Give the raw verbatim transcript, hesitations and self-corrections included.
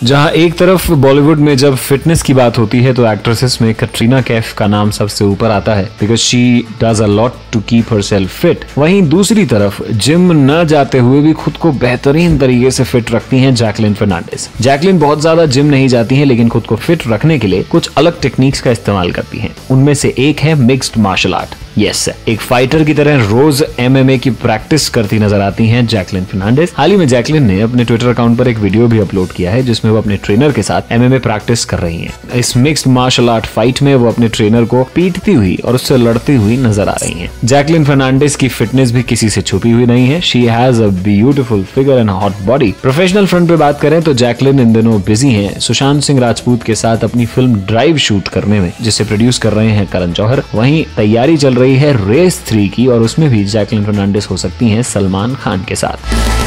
जहां एक तरफ बॉलीवुड में जब फिटनेस की बात होती है तो एक्ट्रेसेस में कटरीना कैफ का नाम सबसे ऊपर आता है, because she does a lot to keep herself fit. वहीं दूसरी तरफ जिम न जाते हुए भी खुद को बेहतरीन तरीके से फिट रखती हैं जैकलिन फर्नांडिस। जैकलिन बहुत ज्यादा जिम नहीं जाती हैं, लेकिन खुद को फिट रखने के लिए कुछ अलग टेक्निक्स का इस्तेमाल करती हैं। उनमें से एक है मिक्स्ड मार्शल आर्ट। यस, एक फाइटर की तरह रोज एमएमए की प्रैक्टिस करती नजर आती हैं जैकलिन फर्नांडिस। हाल ही में जैकलिन ने अपने ट्विटर अकाउंट पर एक वीडियो भी अपलोड किया है जिसमें वो अपने ट्रेनर के साथ एमएमए प्रैक्टिस कर रही हैं। इस मिक्स्ड मार्शल आर्ट फाइट में वो अपने ट्रेनर को पीटती हुई और उससे लड़ती हुई नजर आ रही हैं। जैकलिन फर्नांडिस की फिटनेस भी किसी से छुपी हुई नहीं है। She has a beautiful figure and hot body. Professional front पे बात करें तो जैकलिन इन दिनों बिजी हैं सुशांत सिंह राजपूत के साथ अपनी फिल्म ड्राइव शूट करने में, जिसे प्रोड्यूस कर रहे हैं करण जौहर। वहीं तैयारी चल रही है रेस थ्री की और उसमें भी जैकलिन फर्नांडिस हो सकती हैं सलमान खान के साथ।